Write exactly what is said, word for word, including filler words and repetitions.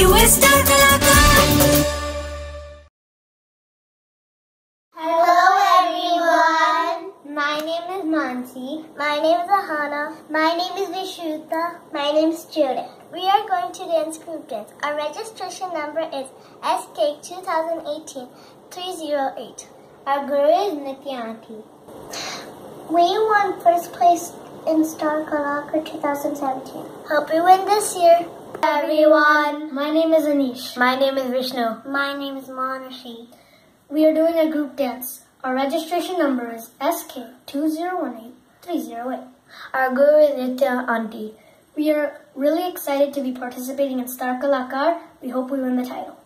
You are Star Kalakaar. Hello everyone. My name is Mansi. My name is Ahana. My name is Vishuta. My name is Judith. We are going to dance group dance. Our registration number is S K twenty eighteen dash three oh eight. Our guru is Nityanti. We won first place in Star Kalakaar twenty seventeen. Hope we win this year. Everyone. My name is Anish. My name is Vishnu. My name is Manashi. We are doing a group dance. Our registration number is S K two zero one eight dash three oh eight. Our guru is Nityanti. We are really excited to be participating in Star Kalakaar. We hope we win the title.